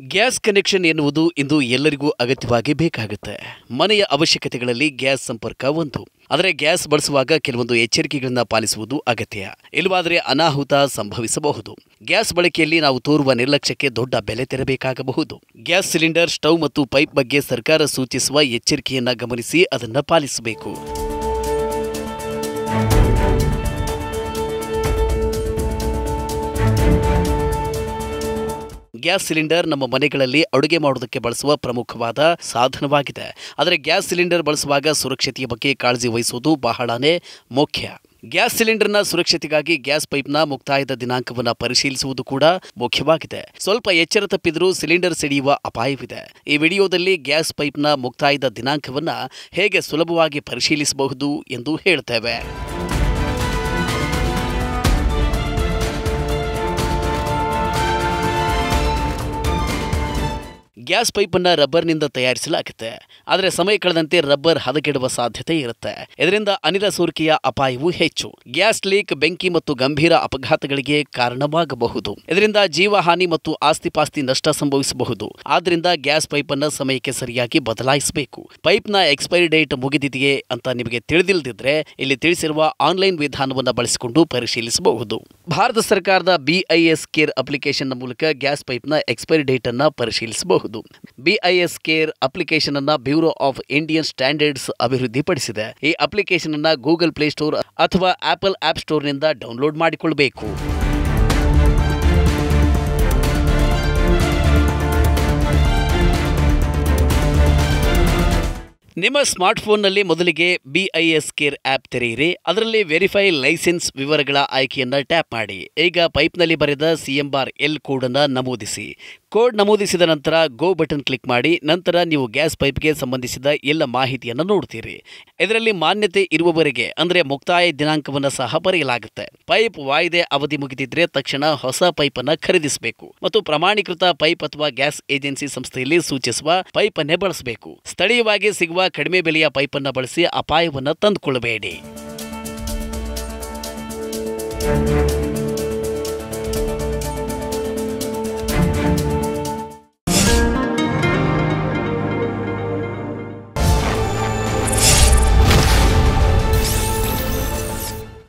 Gas connection ಎನ್ನುವುದು ಇಂದು ಎಲ್ಲರಿಗೂ ಅಗತ್ಯವಾಗಿ ಬೇಕಾಗುತ್ತೆ. ಮನೆಯ ಅವಶ್ಯಕತೆಗಳಲ್ಲಿ ಗ್ಯಾಸ್ ಸಂಪರ್ಕ ಒಂದು. ಆದರೆ ಗ್ಯಾಸ್ ಬಳಸುವಾಗ ಕೆಲವೊಂದು ಎಚ್ಚರಿಕೆಗಳನ್ನು ಪಾಲಿಸುವುದು ಅಗತ್ಯ. ಇಲ್ಲವಾದರೆ ಅನಾಹುತ ಸಂಭವಿಸಬಹುದು. ಗ್ಯಾಸ್ ಬಳಕೆಯಲ್ಲಿ ನಾವು ತೋರುವ ನಿರ್ಲಕ್ಷ್ಯಕ್ಕೆ ದೊಡ್ಡ ಬೆಲೆ ತೆರಬೇಕಾಗಬಹುದು. ಗ್ಯಾಸ್ ಸಿಲಿಂಡರ್, ಸ್ಟವ್ ಮತ್ತು ಪೈಪ್ ಬಗ್ಗೆ ಸರ್ಕಾರ ಸೂಚಿಸುವ ಎಚ್ಚರಿಕೆಯನ್ನು ಗಮನಿಸಿ ಅದನ್ನು ಪಾಲಿಸಬೇಕು. ಗ್ಯಾಸ್ ಸಿಲಿಂಡರ್ ನಮ್ಮ ಮನೆಗಳಲ್ಲಿ ಅಡುಗೆ ಮಾಡುವುದಕ್ಕೆ ಬಳಸುವ ಪ್ರಮುಖವಾದ ಸಾಧನವಾಗಿದೆ. ಆದರೆ ಗ್ಯಾಸ್ ಸಿಲಿಂಡರ್ ಬಳಸುವಾಗ ಸುರಕ್ಷತೆಯ ಬಗ್ಗೆ ಕಾಳಜಿ ವಹಿಸುವುದು ಬಹಳನೇ ಮುಖ್ಯ. ಗ್ಯಾಸ್ ಸಿಲಿಂಡರ್ನ ಸುರಕ್ಷತೆಗಾಗಿ ಗ್ಯಾಸ್ ಪೈಪ್ನ ಮುಕ್ತಾಯದ ದಿನಾಂಕವನ್ನು ಪರಿಶೀಲಿಸುವುದು ಕೂಡ ಮುಖ್ಯವಾಗಿದೆ. ಸ್ವಲ್ಪ ಎಚ್ಚರ ತಪ್ಪಿದರೂ ಸಿಲಿಂಡರ್ ಸಿಡಿಯುವ ಅಪಾಯವಿದೆ. ಈ ವಿಡಿಯೋದಲ್ಲಿ ಗ್ಯಾಸ್ ಪೈಪ್ನ ಮುಕ್ತಾಯದ ದಿನಾಂಕವನ್ನು ಹೇಗೆ ಸುಲಭವಾಗಿ ಪರಿಶೀಲಿಸಬಹುದು ಎಂದು ಹೇಳ್ತೇವೆ. ಗ್ಯಾಸ್ ಪೈಪನ್ನು ರಬ್ಬರ್ನಿಂದ ತಯಾರಿಸಲಾಗುತ್ತೆ. ಆದರೆ ಸಮಯ ಕಳೆದಂತೆ ರಬ್ಬರ್ ಹದಗೆಡುವ ಸಾಧ್ಯತೆ ಇರುತ್ತೆ. ಇದರಿಂದ ಅನಿಲ ಸೋರಿಕೆಯ ಅಪಾಯವೂ ಹೆಚ್ಚು. ಗ್ಯಾಸ್ ಲೀಕ್ ಬೆಂಕಿ ಮತ್ತು ಗಂಭೀರ ಅಪಘಾತಗಳಿಗೆ ಕಾರಣವಾಗಬಹುದು. ಇದರಿಂದ ಜೀವಹಾನಿ ಮತ್ತು ಆಸ್ತಿಪಾಸ್ತಿ ನಷ್ಟ ಸಂಭವಿಸಬಹುದು. ಆದ್ದರಿಂದ ಗ್ಯಾಸ್ ಪೈಪನ್ನು ಸಮಯಕ್ಕೆ ಸರಿಯಾಗಿ ಬದಲಾಯಿಸಬೇಕು. ಪೈಪ್ನ ಎಕ್ಸ್ಪೈರಿ ಡೇಟ್ ಮುಗಿದಿದೆಯೇ ಅಂತ ನಿಮಗೆ ತಿಳಿದಿಲ್ಲದಿದ್ರೆ ಇಲ್ಲಿ ತಿಳಿಸಿರುವ ಆನ್ಲೈನ್ ವಿಧಾನವನ್ನು ಬಳಸಿಕೊಂಡು ಪರಿಶೀಲಿಸಬಹುದು. ಭಾರತ ಸರ್ಕಾರದ BIS ಕೇರ್ ಅಪ್ಲಿಕೇಶನ್ನ ಮೂಲಕ ಗ್ಯಾಸ್ ಪೈಪ್ನ ಎಕ್ಸ್ಪೈರಿ ಡೇಟ್ ಅನ್ನು ಪರಿಶೀಲಿಸಬಹುದು. BIS ಕೇರ್ ಅಪ್ಲಿಕೇಶನ್ ಅನ್ನು ಬ್ಯೂರೋ ಆಫ್ ಇಂಡಿಯನ್ ಸ್ಟ್ಯಾಂಡರ್ಡ್ಸ್ ಅಭಿವೃದ್ಧಿಪಡಿಸಿದೆ. ಈ ಅಪ್ಲಿಕೇಶನ್ ಅನ್ನು ಗೂಗಲ್ ಪ್ಲೇ ಸ್ಟೋರ್ ಅಥವಾ ಆಪಲ್ ಆಪ್ ಸ್ಟೋರ್ನಿಂದ ಡೌನ್ಲೋಡ್ ಮಾಡಿಕೊಳ್ಳಬೇಕು. ನಿಮ್ಮ ಸ್ಮಾರ್ಟ್ಫೋನ್ನಲ್ಲಿ ಮೊದಲಿಗೆ BIS ಕೇರ್ ಆ್ಯಪ್ ತೆರೆಯಿರಿ. ಅದರಲ್ಲಿ ವೆರಿಫೈ ಲೈಸೆನ್ಸ್ ವಿವರಗಳ ಆಯ್ಕೆಯನ್ನು ಟ್ಯಾಪ್ ಮಾಡಿ. ಈಗ ಪೈಪ್ನಲ್ಲಿ ಬರೆದ CM/L ಕೋಡನ್ನು ನಮೂದಿಸಿ. ಕೋಡ್ ನಮೂದಿಸಿದ ನಂತರ ಗೋ ಬಟನ್ ಕ್ಲಿಕ್ ಮಾಡಿ. ನಂತರ ನೀವು ಗ್ಯಾಸ್ ಪೈಪ್ಗೆ ಸಂಬಂಧಿಸಿದ ಎಲ್ಲ ಮಾಹಿತಿಯನ್ನು ನೋಡ್ತೀರಿ. ಇದರಲ್ಲಿ ಮಾನ್ಯತೆ ಇರುವವರೆಗೆ ಅಂದರೆ ಮುಕ್ತಾಯ ದಿನಾಂಕವನ್ನು ಸಹ ಬರೆಯಲಾಗುತ್ತೆ. ಪೈಪ್ ವಾಯ್ದೆ ಅವಧಿ ಮುಗಿದಿದ್ರೆ ತಕ್ಷಣ ಹೊಸ ಪೈಪನ್ನು ಖರೀದಿಸಬೇಕು ಮತ್ತು ಪ್ರಮಾಣೀಕೃತ ಪೈಪ್ ಅಥವಾ ಗ್ಯಾಸ್ ಏಜೆನ್ಸಿ ಸಂಸ್ಥೆಯಲ್ಲಿ ಸೂಚಿಸುವ ಪೈಪ್ ಅನ್ನೇ ಬಳಸಬೇಕು. ಸ್ಥಳೀಯವಾಗಿ ಸಿಗುವ ಕಡಿಮೆ ಬೆಲೆಯ ಪೈಪನ್ನು ಬಳಸಿ ಅಪಾಯವನ್ನು ತಂದುಕೊಳ್ಳಬೇಡಿ.